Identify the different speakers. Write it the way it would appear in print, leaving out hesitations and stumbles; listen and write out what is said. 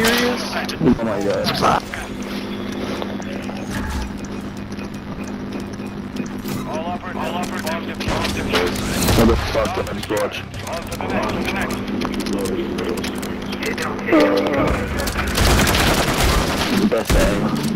Speaker 1: serious?
Speaker 2: Oh my god.
Speaker 1: Fuck.
Speaker 2: What the fuck, let's watch. Best aim.